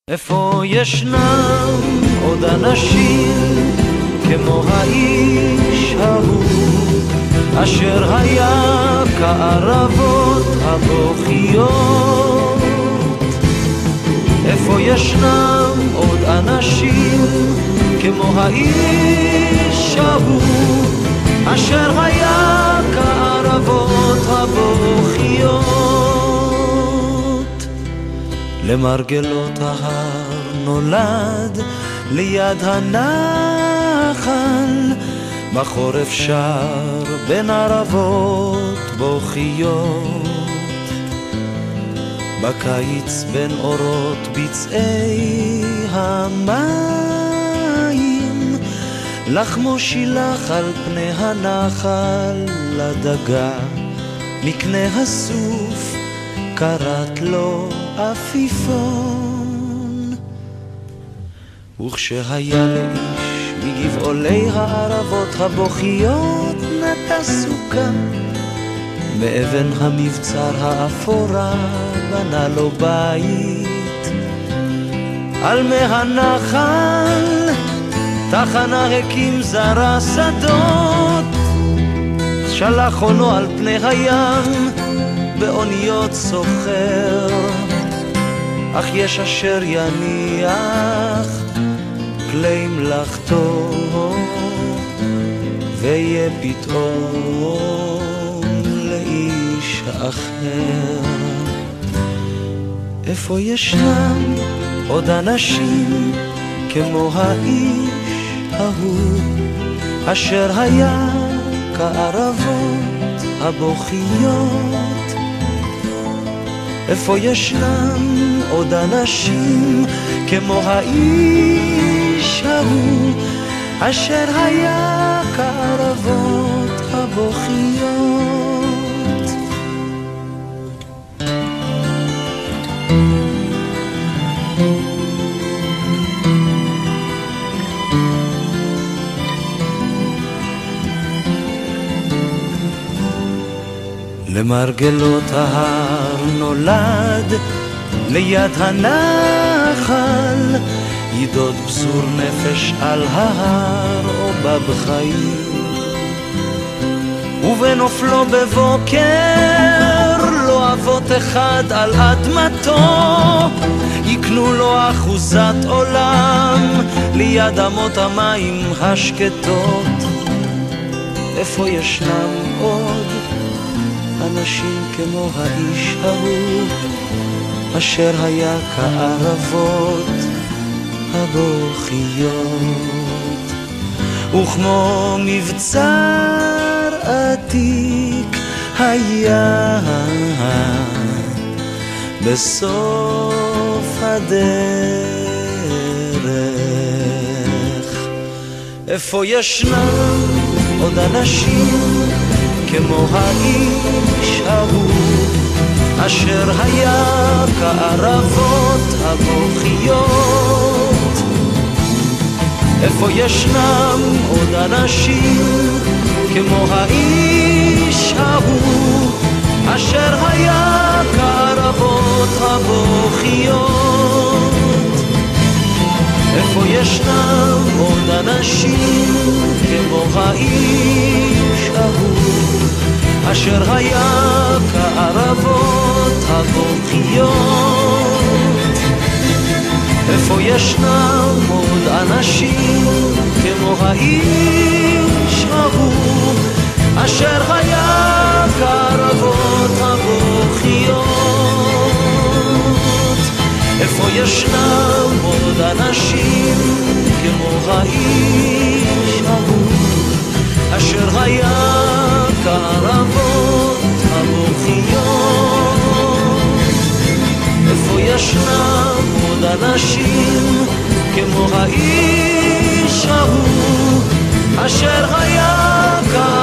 איפה ישנם עוד אנשים כמו האיש ההוא אשר היה כערבות הבוכיות? איפה ישנם עוד אנשים כמו האיש ההוא אשר היה כערבות הבוכיות? למרגלות ההר נולד ליד הנחל, בחורף שר בין ערבות בוכיות, בקיץ בין אורות בצעי המים, לחמו שילח על פני הנחל לדגה, מקנה הסוף קראת לו עפיפון. וכשהיה לאיש מגבעולי הערבות הבוכיות נטע סוכה, מאבן המבצר האפורה בנה לו בית, על מי הנחל תחנה הקים זרע שדות, שלח עונו על פני הים באוניות סוחר, אך יש אשר יניח כלי מלאכתו ויהיה פתאום לאיש אחר. איפה ישנם עוד אנשים כמו האיש ההוא אשר היה כערבות הבוכיות? איפה ישנם עוד אנשים כמו האיש ההוא אשר היה כערבות הבוכיות? למרגלות ההר נולד ליד הנחל, ידוד בזור נפש על ההר או בבחיים, ובנופלו בבוקר לא אבות אחד על אדמתו, יקנו לו אחוזת עולם ליד אמות המים השקטות. איפה ישנם עוד אנשים כמו האיש ההוא אשר היה כערבות הבוכיות, וכמו מבצר עתיק היה בסוף הדרך? איפה ישנם עוד אנשים כמו האיש ההוא אשר היה כערבות הבוכיות? איפה ישנם עוד אנשים כמו האיש ההוא אשר היה כערבות הבוכיות? איפה ישנם עוד אנשים כמו האיש ההוא אשר היה כערבות הבוכיות? איפה ישנם עוד אנשים כמו האיש ההוא אשר היה כערבות הבוכיות? איפה ישנם עוד אנשים כמו האיש ההוא אשר היה כערבות הבוכיות? איפה ישנם עוד אנשים כמו האיש ההוא אשר היה כערבות